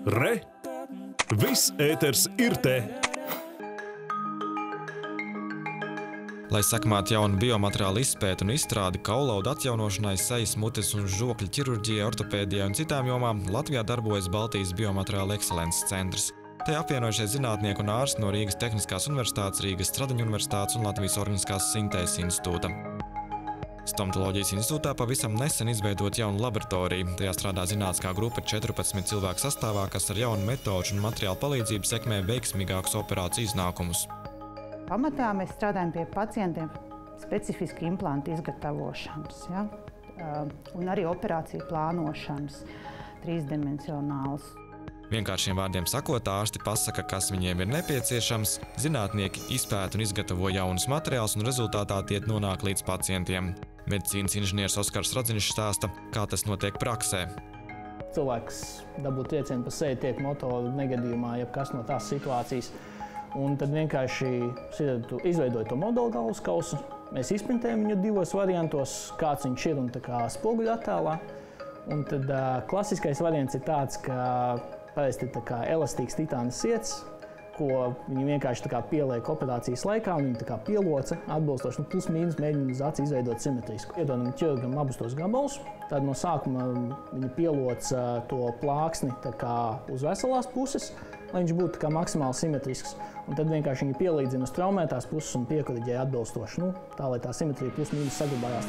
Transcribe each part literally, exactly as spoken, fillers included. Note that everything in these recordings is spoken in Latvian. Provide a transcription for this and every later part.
Re! Viss ēters ir te! Lai sekmētu jaunu biomateriālu izpēti un izstrādi kaulaudu atjaunošanai, sejas, mutes un žokļu ķirurģijai, ortopēdijai un citām jomām, Latvijā darbojas Baltijas biomateriālu ekscelences centrs. Te apvienojušies zinātnieki un ārsti no Rīgas Tehniskās universitātes, Rīgas Stradiņu universitātes un Latvijas Organiskās sintēzes institūta. Stomatoloģijas institūtā pavisam nesen izveidot jaunu laboratoriju. Tajā strādā zinātniskā grupa četrpadsmit cilvēku sastāvā, kas ar jaunu metožu un materiālu palīdzību sekmē veiksmīgākus operāciju iznākumus. Pamatā mēs strādājam pie pacientiem specifiski implantu izgatavošanas, ja? Un arī operāciju plānošanas, trīsdimensionāls. Vienkāršiem vārdiem sakot, ārsti pasaka, kas viņiem ir nepieciešams, zinātnieki izpēta un izgatavo jaunus materiālus un rezultātā tie nonāk līdz pacientiem. Medicīnas inženieris Oskars Radziņš stāsta, kā tas notiek praksē. Cilvēks dabūt triecienu pa seju tiek moto negadījumā, jebkas no tās situācijas. Un tad vienkārši izveidoja to modeli galvaskausu. Mēs izprintējam viņu divos variantos, kāds viņš ir un tā kā spoguļu attēlā. Un tad uh, klasiskais variants ir tāds, ka parasti ir tā kā elastīgs titāna siets, ko viņi vienkārši tā kā pieliek operācijas laikā, un viņi tā kā pieloca atbilstoši, nu, plus mīnus mēģina uz aci izveidot simetrisku. Iedodam ķirurgam abus tos gabalus, tad no sākuma viņi pieloca to plāksni tā kā uz veselās puses, lai viņš būtu tā kā maksimāli simetrisks. Un tad vienkārši viņi pielīdzina uz traumētās puses un piekoriģē atbilstoši, nu, tā lai tā simetrija plus mīnus saglabājās.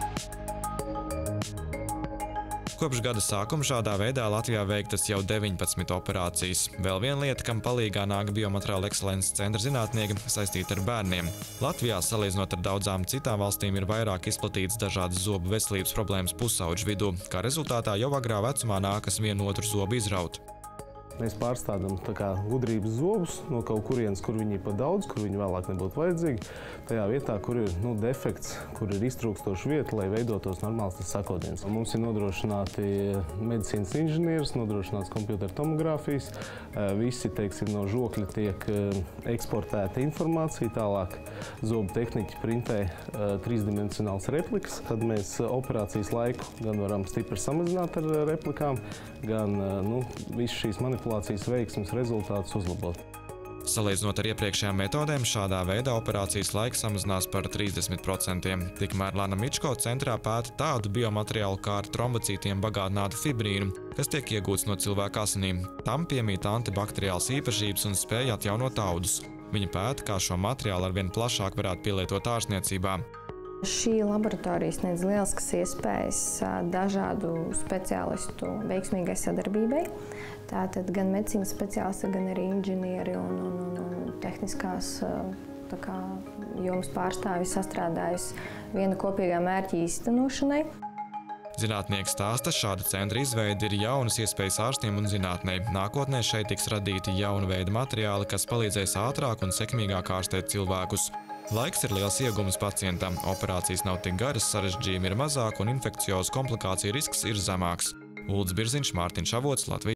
Kopš gada sākuma šādā veidā Latvijā veiktas jau deviņpadsmit operācijas. Vēl viena lieta, kam palīgā nāk biomateriālu ekscelences centra zinātnieki, saistīta ar bērniem. Latvijā, salīdzinot ar daudzām citām valstīm, ir vairāk izplatītas dažādas zobu veselības problēmas pusauģu vidū, kā rezultātā jau agrā vecumā nākas vienu otru zobu izraut. Mēs pārstādām tā kā gudrības zobus no kaut kurienes, kur viņi ir pa daudz, kur viņi vēlāk nebūtu vajadzīgi. Tajā vietā, kur ir nu, defekts, kur ir iztrūkstoša vieta, lai veidotos normāls tas sakodiens. Mums ir nodrošināti medicīnas inženieris, nodrošināts kompjuteru tomogrāfijas. Visi, teiksim, no žokļa tiek eksportēta informācija, tālāk zobu tehniķi printē trīsdimensionāls replikas. Tad mēs operācijas laiku gan varam stipri samazināt ar replikām, gan nu, visu šīs manipulācijas veiksmes rezultātus uzlabot. Salīdzinot ar iepriekšējām metodēm, šādā veidā operācijas laiks samazinās par trīsdesmit procentiem. Tikmēr Lana Mičko centrā pēta tādu biomateriālu kā ar trombocītiem bagātinātu fibrīnu, kas tiek iegūts no cilvēka asinīm. Tam piemīt antibakteriāls īpašības un spēja atjaunot audus. Viņa pēta, kā šo materiālu arvien plašāk varētu pielietot ārstniecībā. Šī laboratorija sniedz lieliskas iespējas dažādu speciālistu veiksmīgai sadarbībai. Tātad gan medicīnas speciālisti, gan arī inženieri un, un, un tehniskās tā kā, jomas pārstāvji sastrādājusi viena kopīgā mērķa īstenošanai. Zinātnieki stāsta, šāda centra izveide ir jaunas iespējas ārstiem un zinātnei. Nākotnē šeit tiks radīti jauna veida materiāli, kas palīdzēs ātrāk un sekmīgāk ārstēt cilvēkus. Laiks ir liels iegums pacientam, operācijas nav tik garas, sarežģījumi ir mazāk un infekciozu komplikāciju risks ir zemāks. Uldis Birziņš, Mārtiņš Avots, Latvijas.